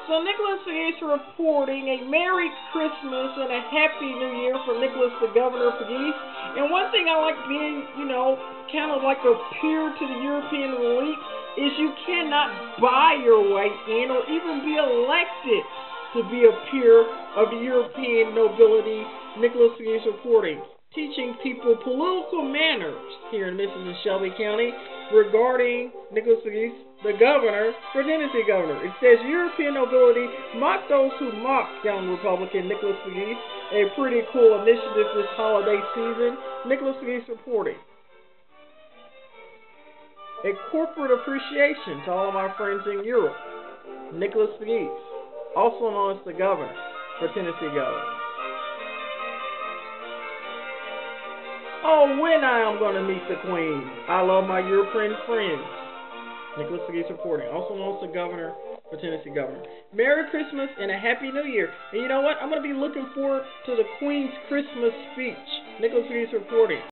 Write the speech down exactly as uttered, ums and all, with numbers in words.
So Nicholas Pegues reporting a Merry Christmas and a Happy New Year for Nicholas the Governor Pegues. And one thing I like being, you know, kind of like a peer to the European elite is you cannot buy your way in or even be elected to be a peer of the European nobility. Nicholas Pegues reporting, teaching people political manners here in Missouri and Shelby County regarding Nicholas Pegues, the governor for Tennessee governor. It says European nobility mock those who mock young Republican Nicholas Pegues. A pretty cool initiative this holiday season. Nicholas Pegues reporting. A corporate appreciation to all of my friends in Europe. Nicholas Pegues, also known as the governor for Tennessee governor. Oh, when I am going to meet the Queen. I love my European friends. Nicholas Pegues reporting, also known as the governor for Tennessee governor. Merry Christmas and a Happy New Year. And you know what? I'm going to be looking forward to the Queen's Christmas speech. Nicholas Pegues reporting.